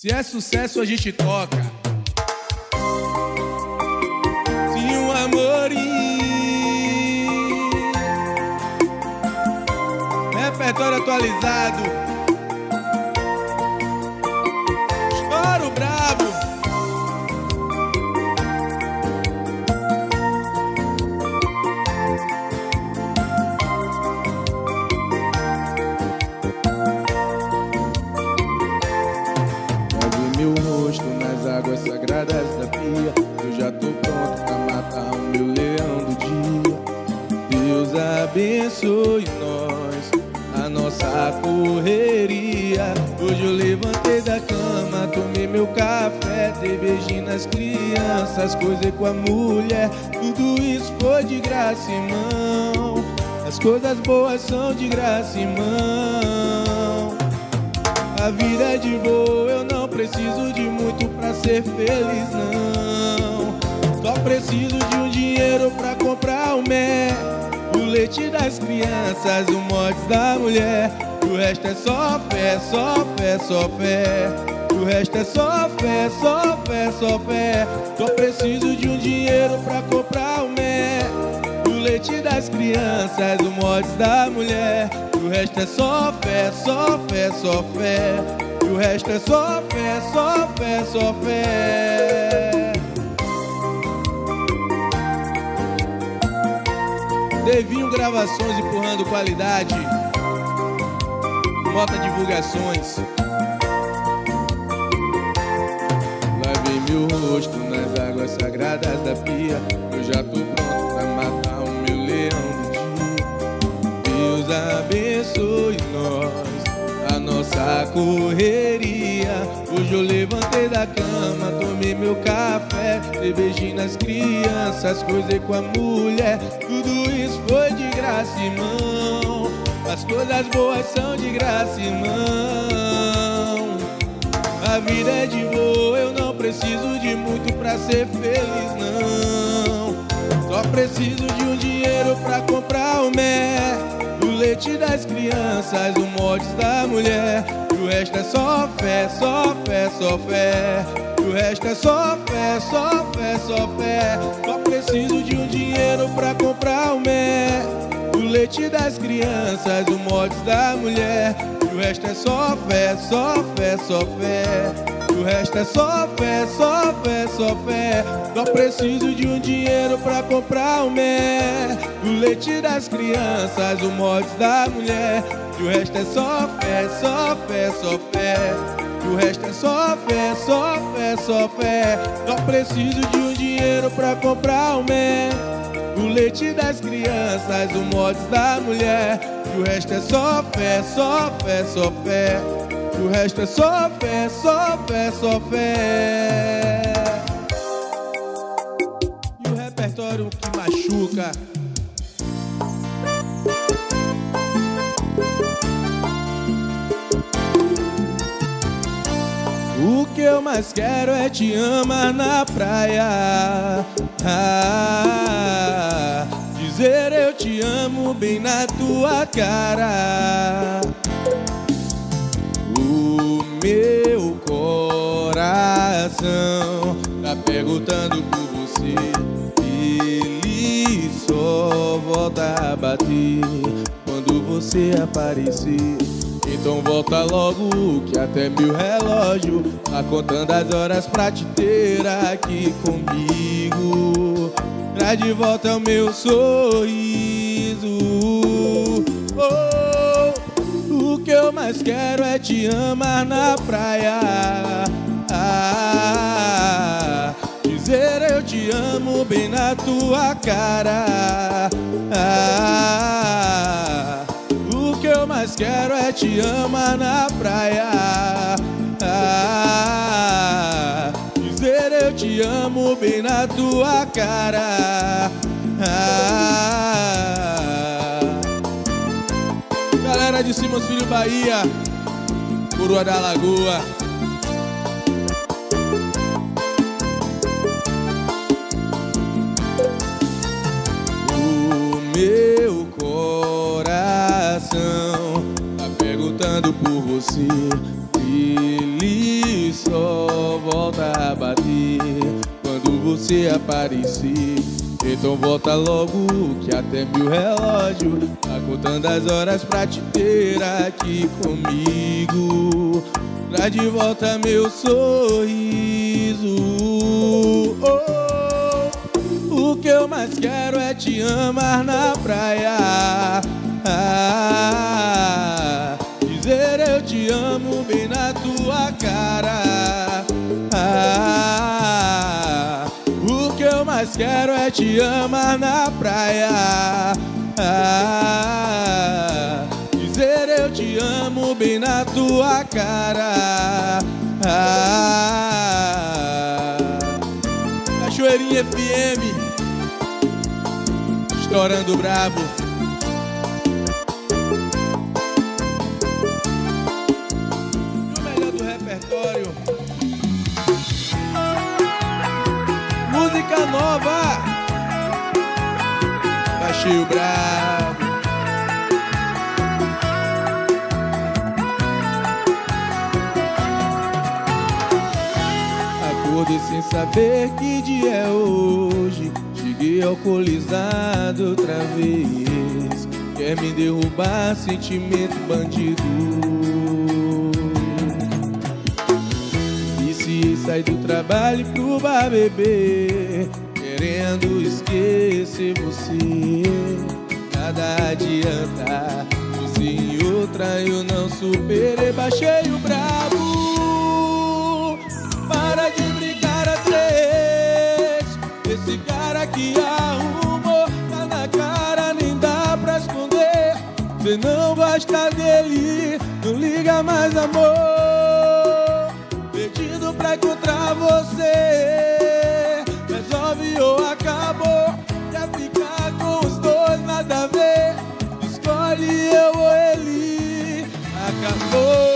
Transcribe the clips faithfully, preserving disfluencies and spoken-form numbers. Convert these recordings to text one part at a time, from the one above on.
Se é sucesso, a gente toca. Se um amorim, repertório atualizado, estouro brabo. Meu rosto nas águas sagradas da pia, eu já tô pronto pra matar o meu leão do dia. Deus abençoe nós, a nossa correria. Hoje eu levantei da cama, tomei meu café, dei beijinho nas crianças, coisei com a mulher. Tudo isso foi de graça, irmão. As coisas boas são de graça, irmão. A vida é de boa, eu não preciso de muito pra ser feliz, não. Só preciso de um dinheiro pra comprar o mel, o leite das crianças, o mods da mulher. O resto é só fé, só fé, só fé. O resto é só fé, só fé, só fé. Só preciso de um dinheiro pra comprar o mel, o leite das crianças, o mods da mulher. O resto é só fé, só fé, só fé. O resto é só fé, só fé, só fé. Devinho Gravações empurrando qualidade. Mota Divulgações. Lavei meu rosto nas águas sagradas da pia, eu já tô pronto pra matar o meu leão do dia. Deus abençoe nós, a nossa correria. Hoje eu levantei da cama, tomei meu café, dei beijinho nas crianças, coisei com a mulher. Tudo isso foi de graça, irmão. As coisas boas são de graça, irmão. A vida é de boa, eu não preciso de muito pra ser feliz, não. Só preciso de um dinheiro pra comprar o mel, o leite das crianças, o mods da mulher. O resto é só fé, só fé, só fé. O resto é só fé, só fé, só fé. Só preciso de um dinheiro pra comprar o mel, o leite das crianças, o mods da mulher. O resto é só fé, só fé, só fé. O resto é só fé, só fé, só fé. Só preciso de um dinheiro pra comprar o mel, o leite das crianças, o mods da mulher. E o resto é só fé, só fé, só fé. O resto é só fé, só fé, só fé. Só preciso de um dinheiro pra comprar o mel, o leite das crianças, o mods da mulher. E o resto é só fé, só fé, só fé. O resto é só fé, só fé, só fé. E o repertório que machuca. O que eu mais quero é te amar na praia, ah, dizer eu te amo bem na tua cara. O meu coração tá perguntando por você, ele só volta a bater quando você aparecer. Então volta logo que até meu relógio tá contando as horas pra te ter aqui comigo. Traz de volta o meu sorriso. Oh, o que eu mais quero é te amar na praia, ah, dizer eu te amo bem na tua cara, ah, o que eu mais quero é te amar na praia, ah, dizer eu te amo bem na tua cara, ah. Galera de Simões Filho Bahia, Coroa da Lagoa. O meu coração tá perguntando por você, ele só esquecer quando você aparecer. Então volta logo que até meu relógio tá contando as horas pra te ter aqui comigo. Traz de volta meu sorriso. Oh, o que eu mais quero é te amar na praia. Ah, dizer eu te amo bem na tua cara. Ah, o que eu mais quero é te amar na praia. Ah, dizer eu te amo bem na tua cara. Ah, Cachoeirinha F M, estourando brabo. E o melhor do repertório, música nova, Baixei o Brabo. Acordei sem saber que dia é hoje. Cheguei alcoolizado outra vez. Quer me derrubar, sentimento bandido. E sai do trabalho pro bar beber, querendo esquecer você. Nada adianta, você em outra eu não superei. Baixei o brabo, para de brincar a três. Esse cara que arrumou tá na cara, nem dá pra esconder. Você não gosta dele, não liga mais, amor. Pedindo pra encontrar você, resolve ou acabou. Quer ficar com os dois, nada a ver. Escolhe eu ou ele, acabou.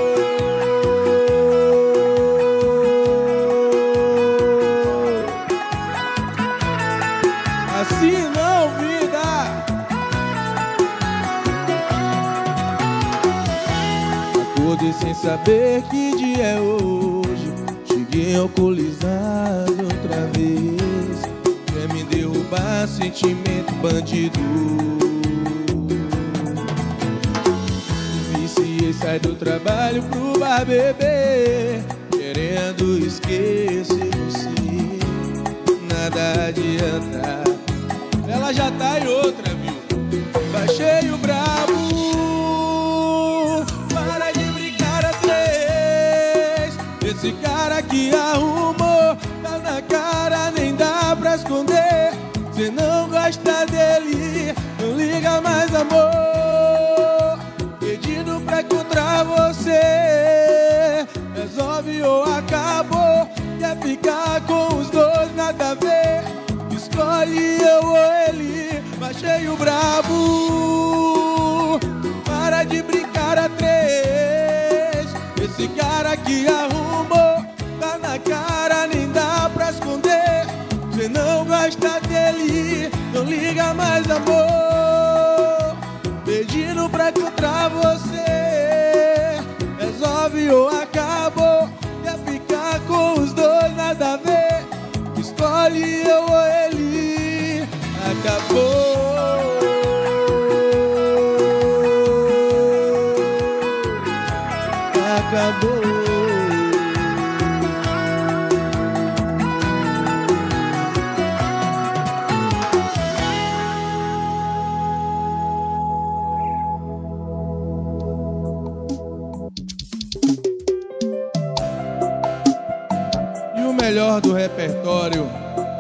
Assim não, vida. Acordei sem saber que dia é hoje. Cheguei alcoolizado outra vez. Quer me derrubar, sentimento bandido. Viciei, sai do trabalho pro bar beber, querendo esquecer você. Nada adianta, ela já tá em outra, viu? Baixei o brabo, para de brincar a três. Esse cara que arrumou tá na cara, nem dá pra esconder. Cê não gosta dele, não liga mais, amor. Pedindo pra encontrar você, resolve ou acabou. Quer ficar com os dois, nada a ver. Escolhe eu ou ele, baixei o brabo, para de brincar a três. Esse cara que arrumou tá na cara, nem dá pra esconder. Cê não gosta dele, não liga mais, amor. Pedindo pra encontrar você, resolve ou acabou. Quer ficar com os dois, nada a ver. Escolhe eu ou ele, acabou. Acabou. E o melhor do repertório.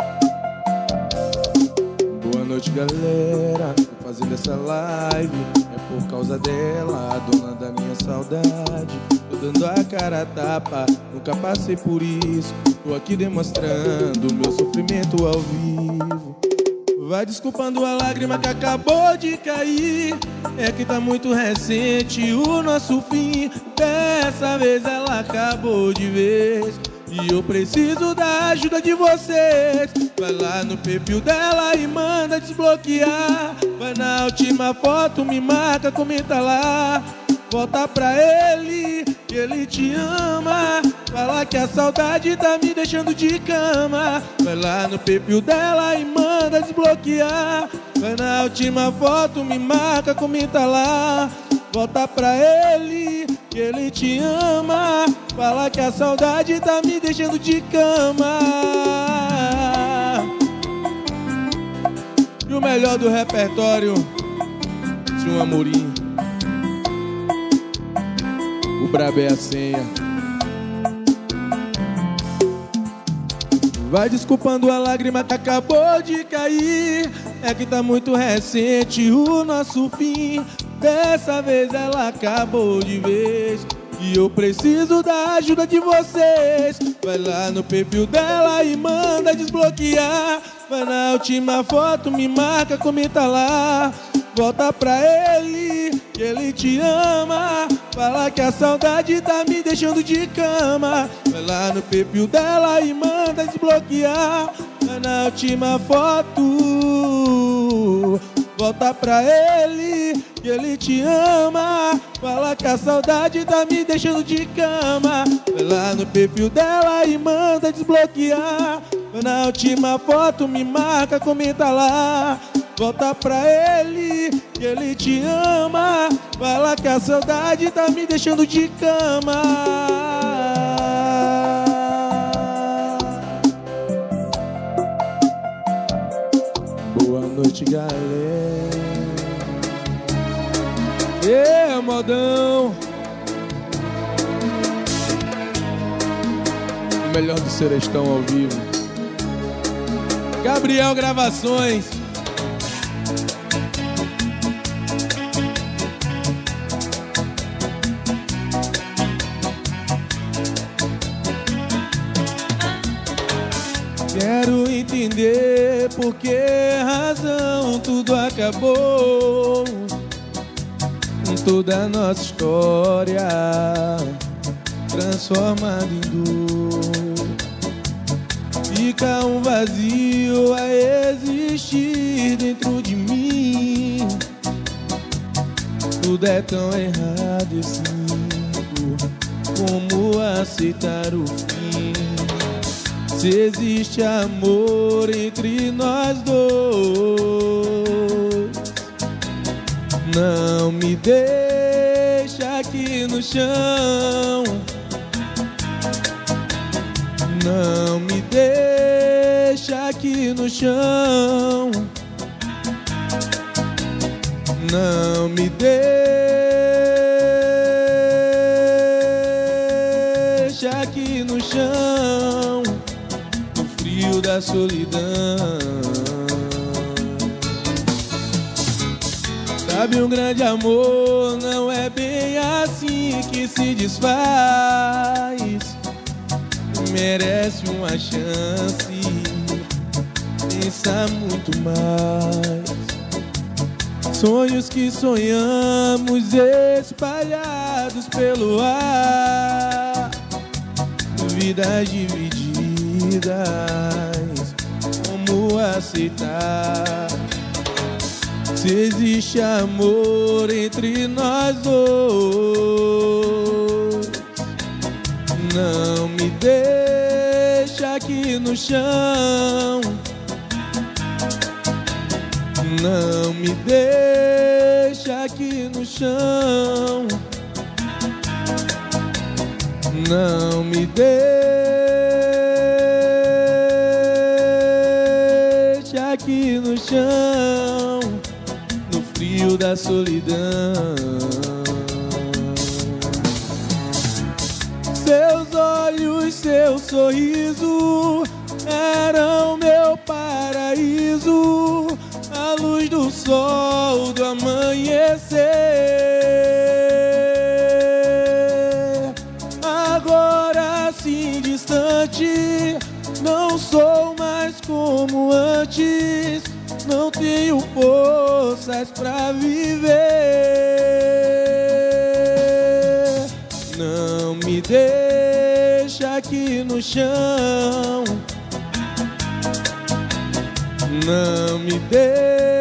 Boa noite, galera. Tô fazendo essa live é por causa dela, a dona da minha saudade. Tô dando a cara a tapa, nunca passei por isso. Tô aqui demonstrando meu sofrimento ao vivo. Vai desculpando a lágrima que acabou de cair. É que tá muito recente o nosso fim. Dessa vez ela acabou de vez. E eu preciso da ajuda de vocês. Vai lá no perfil dela e manda desbloquear. Vai na última foto, me marca, comenta lá. Volta pra ele, que ele te ama. Fala que a saudade tá me deixando de cama. Vai lá no perfil dela e manda desbloquear. Vai na última foto, me marca, comenta lá. Volta pra ele, que ele te ama. Fala que a saudade tá me deixando de cama. E o melhor do repertório de um amorim, o brabo é a senha. Vai desculpando a lágrima que acabou de cair. É que tá muito recente o nosso fim. Dessa vez ela acabou de vez e eu preciso da ajuda de vocês. Vai lá no perfil dela e manda desbloquear. Vai na última foto, me marca, comenta lá. Volta pra ele, que ele te ama. Fala que a saudade tá me deixando de cama. Vai lá no perfil dela e manda desbloquear. Vai na última foto, volta pra ele, que ele te ama. Fala que a saudade tá me deixando de cama. Vai lá no perfil dela e manda desbloquear. Vai na última foto, me marca, comenta lá. Volta pra ele, que ele te ama. Fala que a saudade tá me deixando de cama. Boa noite, galera. É, modão. O melhor do Serestão ao vivo. Gabriel Gravações. Quero entender por que razão tudo acabou. Toda a nossa história transformada em dor. Fica um vazio a existir dentro de mim. Tudo é tão errado e simples. Como aceitar o fim? Se existe amor entre nós dois, não me deixa aqui no chão. Não me deixa aqui no chão. Não me deixa aqui no chão, no frio da solidão. Sabe, um grande amor não é bem assim que se desfaz. Merece uma chance, pensa muito mais. Sonhos que sonhamos espalhados pelo ar, vidas divididas, como aceitar? Se existe amor entre nós dois, não me deixa aqui no chão. Não me deixa aqui no chão. Não me deixa aqui no chão, no frio da solidão. Seus olhos, seu sorriso eram meu paraíso, a luz do sol do amanhecer. Agora assim distante, não sou mais como antes, não tenho forças pra viver. Não me deixa aqui no chão. Não me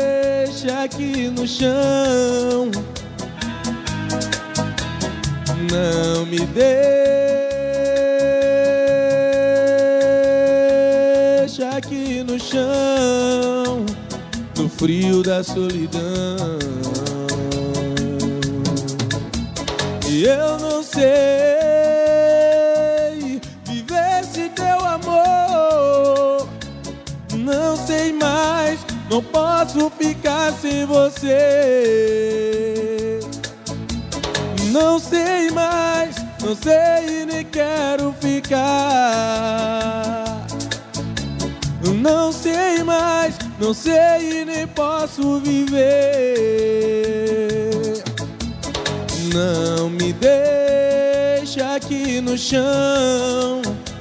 deixa aqui no chão. Não me deixa aqui no chão, no frio da solidão. E eu não sei viver sem teu amor. Não sei mais, não posso ficar sem você. Não sei mais, não sei e nem quero ficar. Não sei mais, não sei e nem posso viver. Não me deixa aqui no chão.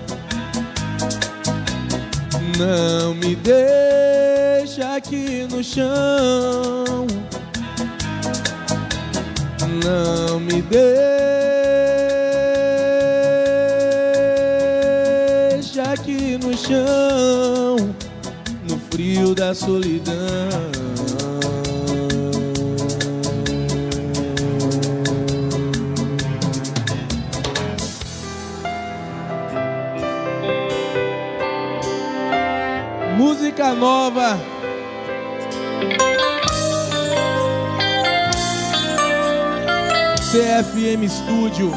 Não me deixa aqui no chão. Não me deixa aqui no chão, no frio da solidão. Música nova. C F M Studio.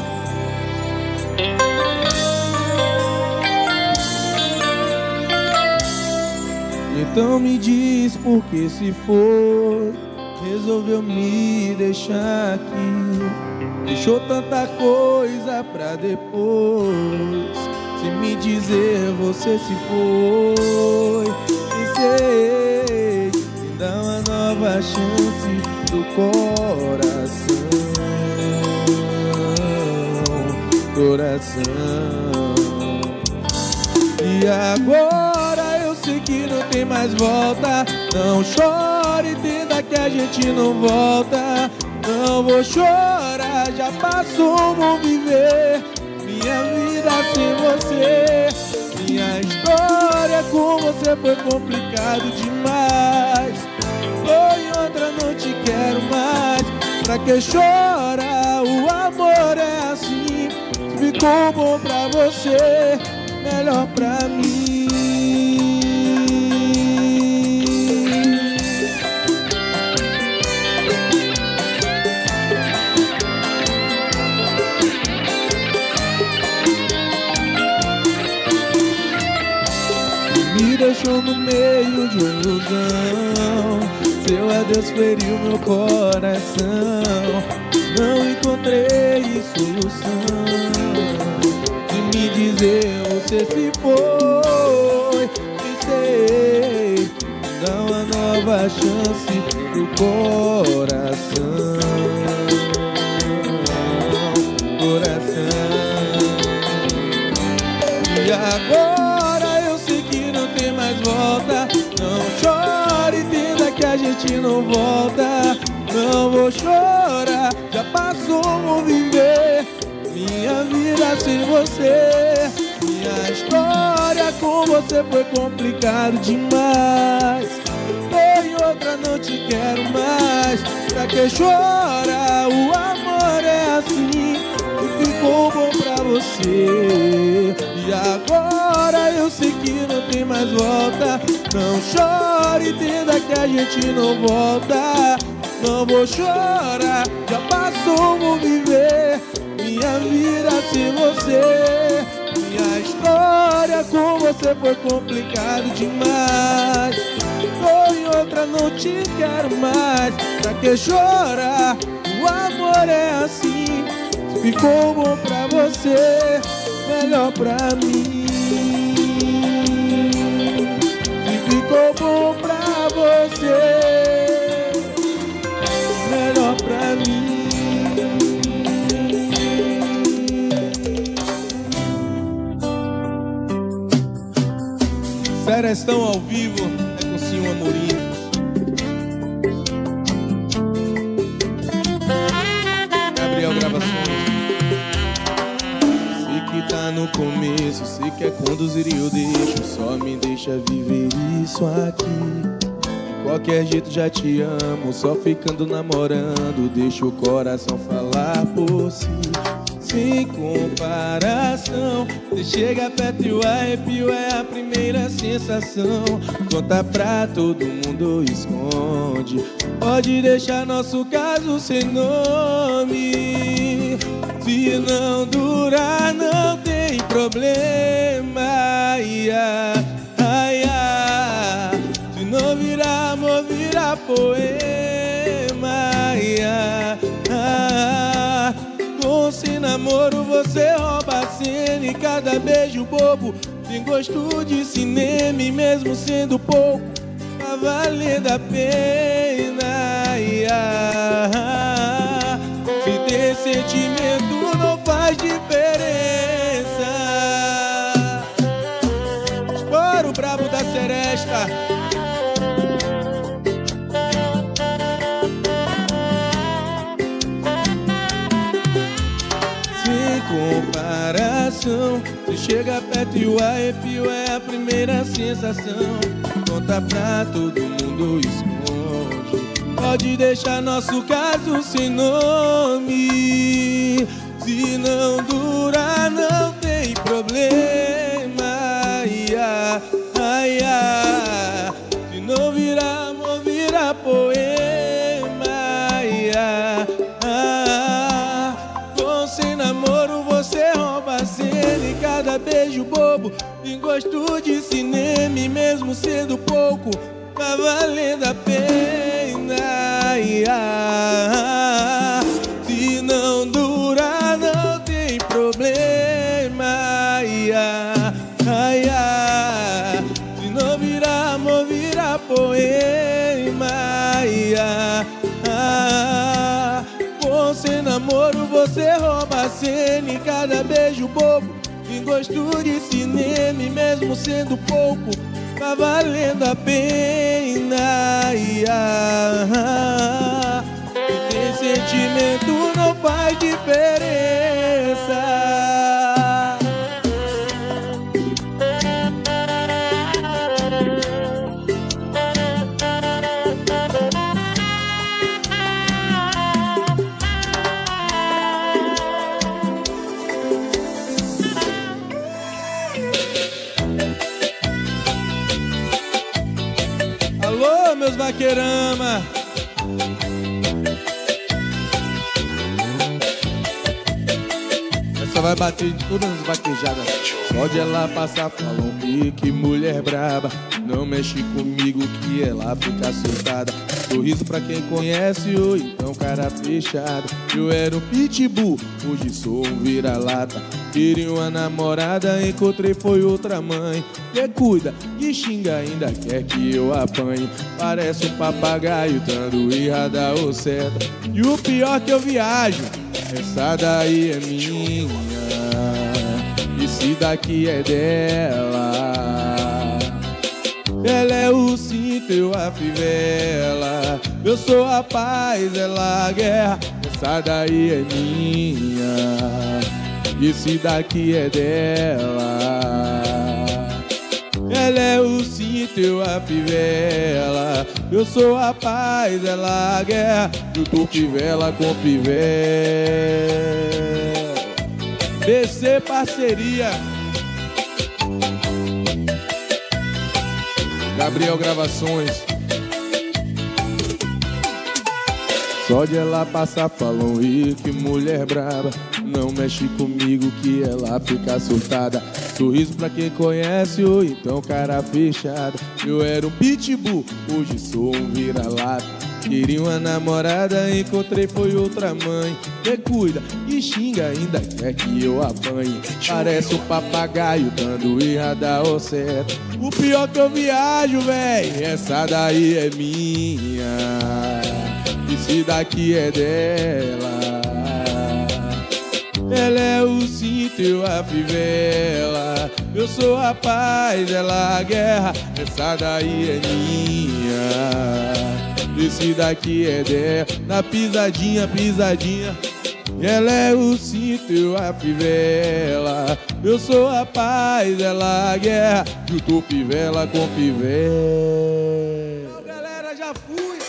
Então me diz por que se foi, resolveu me deixar aqui. Deixou tanta coisa pra depois. Se me dizer você se foi, pensei, me dá uma nova chance do coração. Coração. E agora eu sei que não tem mais volta. Não chore, entenda que a gente não volta. Não vou chorar, já passou, vou viver minha vida sem você. Minha história com você foi complicado demais. Foi outra, não te quero mais. Pra que chora? O amor é assim. Ficou bom pra você, melhor pra mim. Me deixou no meio de uma ilusão. Seu adeus feriu meu coração. Não encontrei solução de me dizer você se foi. Pensei, dá uma nova chance pro coração. Coração. E agora eu sei que não tem mais volta. Não chore, entenda que a gente não volta. Não vou chorar, já passou, vou viver minha vida sem você. Minha história com você foi complicado demais. Foi outra, não te quero mais. Pra que chora? O amor é assim. Ficou bom pra você. E agora eu sei que não tem mais volta. Não chore, entenda que a gente não volta. Não vou chorar, já passou, vou viver minha vida sem você. Minha história com você foi complicado demais. Foi outra, não te quero mais. Pra que chorar? O amor é assim. Ficou bom pra você, melhor pra mim. Se ficou bom pra você, melhor pra mim. Serestão ao vivo é com Cinho Amorim. Gabriel Gravações. Sei que tá no começo, sei que é conduzir e eu deixo. Só me deixa viver isso aqui. Qualquer jeito já te amo, só ficando namorando. Deixa o coração falar por si. sem comparação. Você chega perto e o arrepio é a primeira sensação. Conta pra todo mundo, esconde. Pode deixar nosso caso sem nome. Se não durar, não tem problema. Ia, ai, ai. Se não virar amor, vira poema. Ia, ai. Com sem namoro você rouba a cena e cada beijo bobo tem gosto de cinema. E mesmo sendo pouco, tá valendo a pena. Ia, se ter sentimento não faz diferença. Estouro brabo da Seresta. Comparação, você chega perto e o arrepio é a primeira sensação. Conta pra todo mundo, esconde. Pode deixar nosso caso sem nome. Se não durar, não tem problema. Ia, ai, ai. Se não virar amor, vira poema. Ia, ai. Com sem namoro você rouba a cena e cada beijo bobo tem gosto de cinema. E mesmo sendo pouco, tá valendo a pena. Ia, se não durar, não tem problema. Ia, ai, ai. Se não virar amor, vira poema. Ia, ai. Com sem namoro você rouba a cena e cada beijo bobo tem gosto de cinema. E mesmo sendo pouco, tá valendo a pena. Ia, e tem sentimento não faz diferença. Alô, meus vaqueirama. Essa vai bater em todas as vaquejadas. Só de ela passar falam que, que mulher braba. Não mexe comigo que ela fica assustada. Sorriso pra quem conhece ou então cara fechado. Eu era um pitbull, hoje sou um vira-lata. Queria uma namorada, encontrei foi outra mãe. Que cuida e xinga, ainda quer que eu apanhe. Parece um papagaio dando errada ou certa. E o pior que eu viajo, essa daí é minha. Esse daqui é dela. Ela é o cinto, eu a fivela. Eu sou a paz, ela a guerra. Essa daí é minha. Esse daqui é dela. Ela é o cinto, eu a fivela. Eu sou a paz, ela a guerra. Eu tô fivela com fivela. B C Parceria. Gabriel Gravações. Só de ela passar falam e que mulher braba. Não mexe comigo que ela fica surtada. Sorriso pra quem conhece ou então cara fechada. Eu era um pitbull, hoje sou um vira-lata. Queria uma namorada, encontrei foi outra mãe. Que cuida e xinga, ainda quer que eu apanhe. Parece um papagaio dando errada ou certo. O pior que eu viajo, véi, essa daí é minha. Esse daqui é dela. Ela é o cinto, eu a fivela. Eu sou a paz, ela a guerra. Essa daí é minha. Esse daqui é dela. Na pisadinha, pisadinha. Ela é o cinto, eu a fivela. Eu sou a paz, ela a guerra. Eu tô fivela com fivela. Galera, já fui.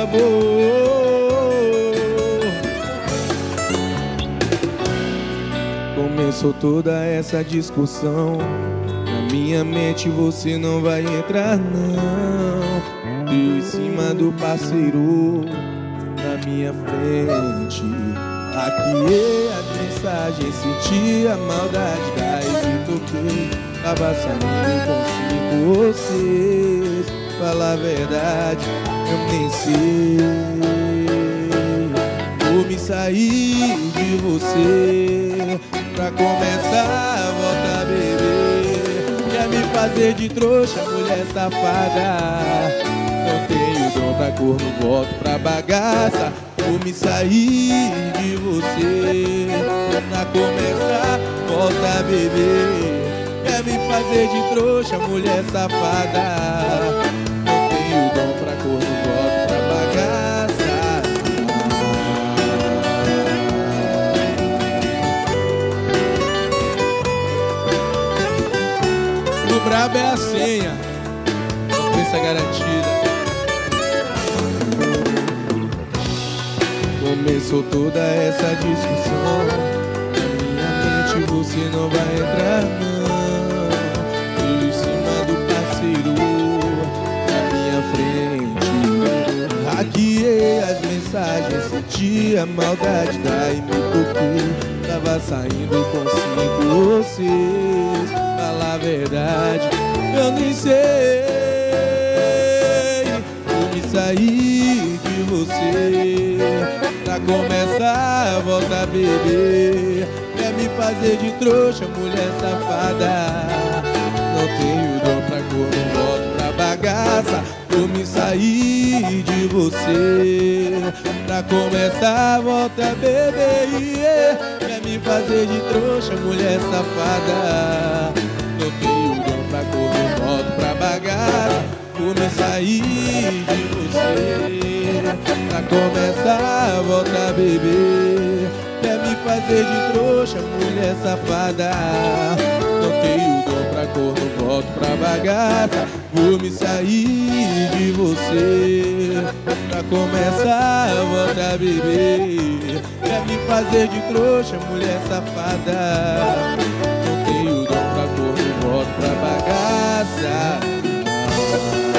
amor. Começou toda essa discussão, na minha mente você não vai entrar não. Deu em cima do parceiro, na minha frente. Hackeei as mensagens, senti a maldade, daí que toquei. Tava saindo com cinco vocês. Fala a verdade, eu nem sei. Vou me sair de você, pra começar, volta a beber. Quer me fazer de trouxa, mulher safada. Não tenho dom pra corno, volto pra bagaça. Vou me sair de você, pra começar, volta a beber. Quer me fazer de trouxa, mulher safada. Não tenho dom pra corno, volto pra bagaça. O brabo é a senha, ofensa garantida. Começou toda essa discussão, na minha mente você não vai entrar não. Eu em cima do parceiro, na minha frente. Hackeei as mensagens, senti a maldade, daí me toquei. Tava saindo com cinco vocês. Fala a verdade, eu nem sei. Vou me sair de você, pra começar, volta a beber. Quer me fazer de trouxa, mulher safada. Não tenho dom pra corno, volto pra bagaça. Vou me sair de você, pra começar, volta a beber. Yeah. Quer me fazer de trouxa, mulher safada. Não tenho dom pra corno, volto pra bagaça. Vou me sair de você, pra começar, volta a beber. Quer me fazer de trouxa, mulher safada. Não tenho dom pra corno, volto pra bagaça. Vou me sair de você, pra começar, volta a beber. Quer me fazer de trouxa, mulher safada. Não tenho dom pra corno, volto pra bagaça.